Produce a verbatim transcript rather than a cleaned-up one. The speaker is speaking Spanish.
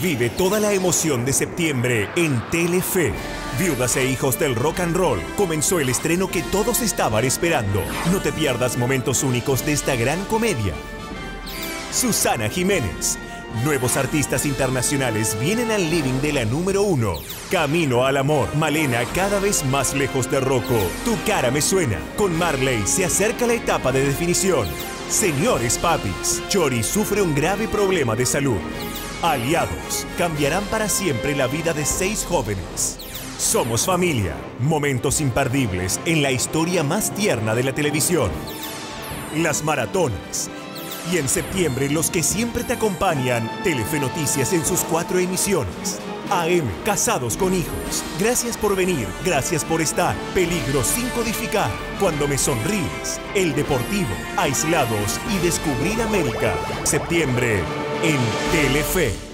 Vive toda la emoción de septiembre en Telefe. Viudas e hijos del rock and roll. Comenzó el estreno que todos estaban esperando. No te pierdas momentos únicos de esta gran comedia. Susana Jiménez. Nuevos artistas internacionales vienen al living de la número uno. Camino al amor. Malena cada vez más lejos de Rocco. Tu cara me suena. Con Marley se acerca la etapa de definición. Señores papis. Chori sufre un grave problema de salud. Aliados. Cambiarán para siempre la vida de seis jóvenes. Somos familia. Momentos imperdibles en la historia más tierna de la televisión. Las maratones. Y en septiembre, los que siempre te acompañan, Telefe Noticias en sus cuatro emisiones. A M, Casados con Hijos. Gracias por venir, gracias por estar. Peligro sin codificar. Cuando me sonríes. El Deportivo. Aislados y Descubrir América. Septiembre en Telefe.